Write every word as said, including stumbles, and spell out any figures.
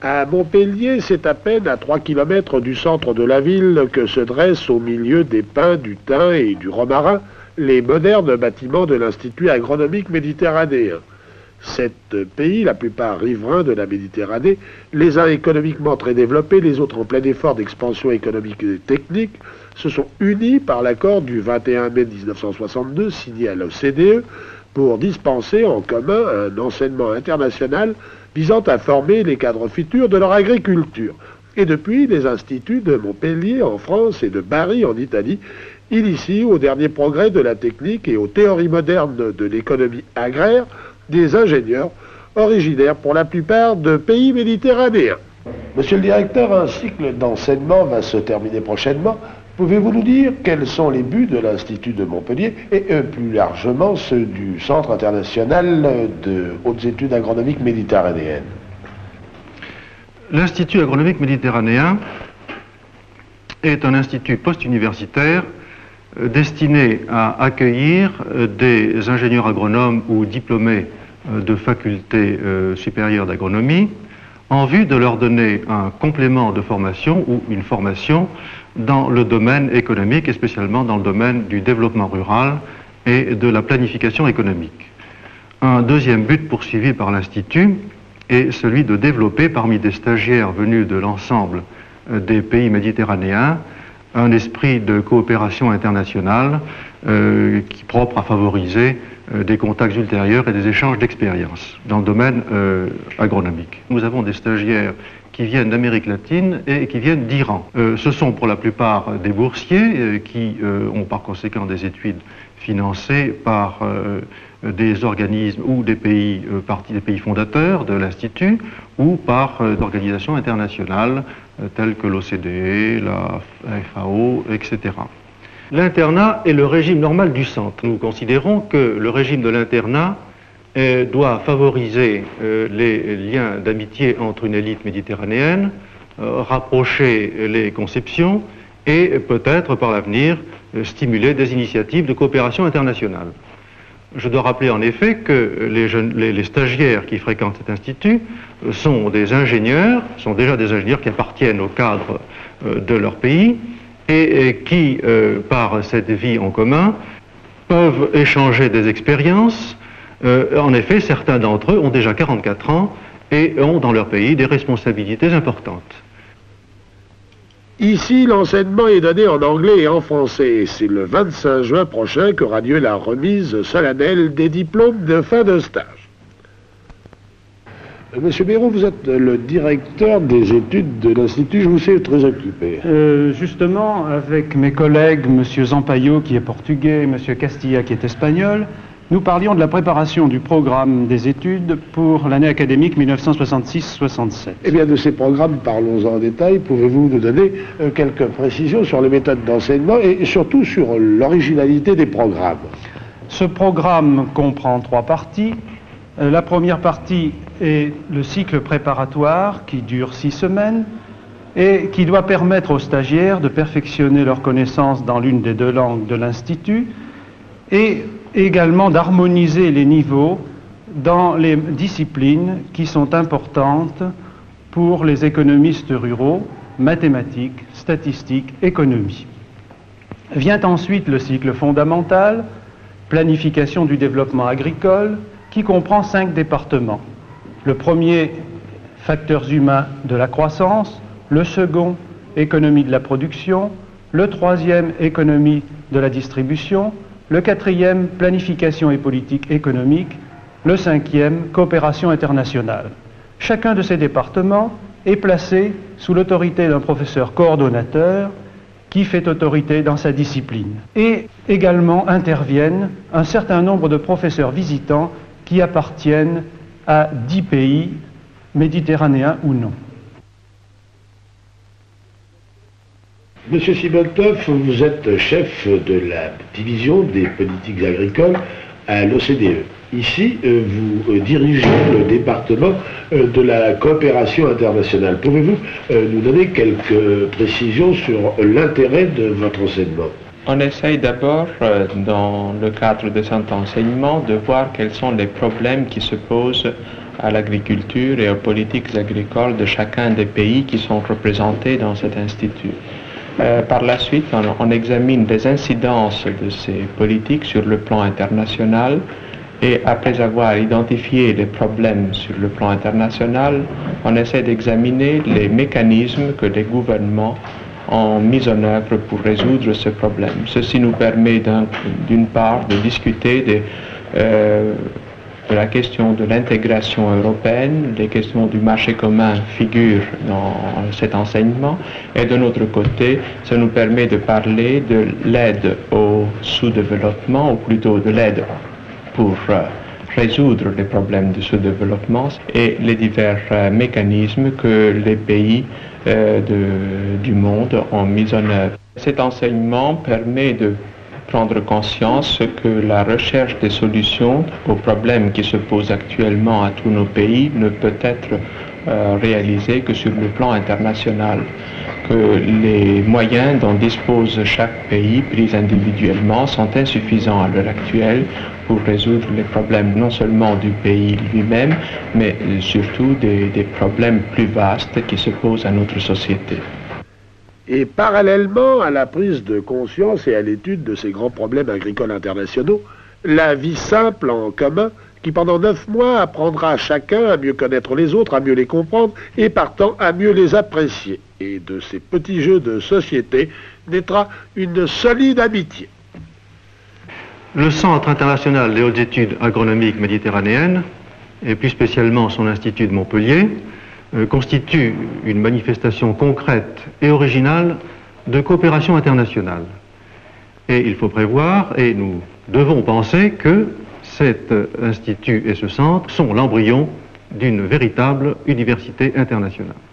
À Montpellier, c'est à peine à trois kilomètres du centre de la ville que se dressent au milieu des pins, du thym et du romarin les modernes bâtiments de l'Institut agronomique méditerranéen. Sept pays, la plupart riverains de la Méditerranée, les uns économiquement très développés, les autres en plein effort d'expansion économique et technique, se sont unis par l'accord du vingt et un mai mille neuf cent soixante-deux signé à l'O C D E pour dispenser en commun un enseignement international visant à former les cadres futurs de leur agriculture. Et depuis, les instituts de Montpellier en France et de Bari en Italie initient aux derniers progrès de la technique et aux théories modernes de l'économie agraire des ingénieurs originaires pour la plupart de pays méditerranéens. Monsieur le directeur, un cycle d'enseignement va se terminer prochainement. Pouvez-vous nous dire quels sont les buts de l'Institut de Montpellier et euh, plus largement ceux du Centre international de hautes études agronomiques méditerranéennes? L'Institut agronomique méditerranéen est un institut post-universitaire euh, destiné à accueillir euh, des ingénieurs agronomes ou diplômés euh, de facultés euh, supérieures d'agronomie en vue de leur donner un complément de formation ou une formation dans le domaine économique et spécialement dans le domaine du développement rural et de la planification économique. Un deuxième but poursuivi par l'Institut est celui de développer parmi des stagiaires venus de l'ensemble des pays méditerranéens un esprit de coopération internationale euh, qui est propre à favoriser euh, des contacts ultérieurs et des échanges d'expériences dans le domaine euh, agronomique. Nous avons des stagiaires qui viennent d'Amérique latine et qui viennent d'Iran. Euh, ce sont pour la plupart des boursiers euh, qui euh, ont par conséquent des études financées par euh, des organismes ou des pays, euh, partie des pays fondateurs de l'Institut ou par euh, d'organisations internationales euh, telles que l'O C D E, la F A O, et cetera. L'internat est le régime normal du centre. Nous considérons que le régime de l'internat Euh, doit favoriser euh, les liens d'amitié entre une élite méditerranéenne, euh, rapprocher les conceptions et peut-être par l'avenir euh, stimuler des initiatives de coopération internationale. Je dois rappeler en effet que les, jeunes, les, les stagiaires qui fréquentent cet institut euh, sont des ingénieurs, sont déjà des ingénieurs qui appartiennent au cadre euh, de leur pays et, et qui, euh, par cette vie en commun, peuvent échanger des expériences. Euh, en effet, certains d'entre eux ont déjà quarante-quatre ans et ont dans leur pays des responsabilités importantes. Ici, l'enseignement est donné en anglais et en français. C'est le vingt-cinq juin prochain qu'aura lieu la remise solennelle des diplômes de fin de stage. Monsieur Béraud, vous êtes le directeur des études de l'Institut, je vous sais très occupé. Euh, justement, avec mes collègues, Monsieur Zampaio qui est portugais, Monsieur Castilla qui est espagnol, nous parlions de la préparation du programme des études pour l'année académique mille neuf cent soixante-six soixante-sept. Eh bien, de ces programmes, parlons-en en détail. Pouvez-vous nous donner euh, quelques précisions sur les méthodes d'enseignement et surtout sur l'originalité des programmes? Ce programme comprend trois parties. Euh, la première partie est le cycle préparatoire qui dure six semaines et qui doit permettre aux stagiaires de perfectionner leurs connaissances dans l'une des deux langues de l'Institut et également d'harmoniser les niveaux dans les disciplines qui sont importantes pour les économistes ruraux, mathématiques, statistiques, économie. Vient ensuite le cycle fondamental, planification du développement agricole, qui comprend cinq départements. Le premier, facteurs humains de la croissance, le second, économie de la production, le troisième, économie de la distribution, le quatrième, planification et politique économique, le cinquième, coopération internationale. Chacun de ces départements est placé sous l'autorité d'un professeur coordonnateur qui fait autorité dans sa discipline. Et également interviennent un certain nombre de professeurs visitants qui appartiennent à dix pays, méditerranéens ou non. Monsieur Simontoff, vous êtes chef de la division des politiques agricoles à l'O C D E. Ici, euh, vous euh, dirigez le département euh, de la coopération internationale. Pouvez-vous euh, nous donner quelques précisions sur l'intérêt de votre enseignement? On essaye d'abord, euh, dans le cadre de cet enseignement, de voir quels sont les problèmes qui se posent à l'agriculture et aux politiques agricoles de chacun des pays qui sont représentés dans cet institut. Euh, par la suite, on, on examine les incidences de ces politiques sur le plan international et après avoir identifié les problèmes sur le plan international, on essaie d'examiner les mécanismes que les gouvernements ont mis en œuvre pour résoudre ce problème. Ceci nous permet d'une part de discuter des, euh, de la question de l'intégration européenne, les questions du marché commun figurent dans cet enseignement, et de notre côté, ça nous permet de parler de l'aide au sous-développement, ou plutôt de l'aide pour euh, résoudre les problèmes de sous-développement et les divers euh, mécanismes que les pays euh, de, du monde ont mis en œuvre. Cet enseignement permet de prendre conscience que la recherche des solutions aux problèmes qui se posent actuellement à tous nos pays ne peut être euh, réalisée que sur le plan international, que les moyens dont dispose chaque pays pris individuellement sont insuffisants à l'heure actuelle pour résoudre les problèmes non seulement du pays lui-même, mais surtout des, des problèmes plus vastes qui se posent à notre société. Et parallèlement à la prise de conscience et à l'étude de ces grands problèmes agricoles internationaux, la vie simple en commun, qui pendant neuf mois apprendra à chacun à mieux connaître les autres, à mieux les comprendre et partant à mieux les apprécier. Et de ces petits jeux de société naîtra une solide amitié. Le Centre international des hautes études agronomiques méditerranéennes, et plus spécialement son institut de Montpellier, euh, constitue une manifestation concrète et originale de coopération internationale. Et il faut prévoir, et nous devons penser que cet institut et ce centre sont l'embryon d'une véritable université internationale.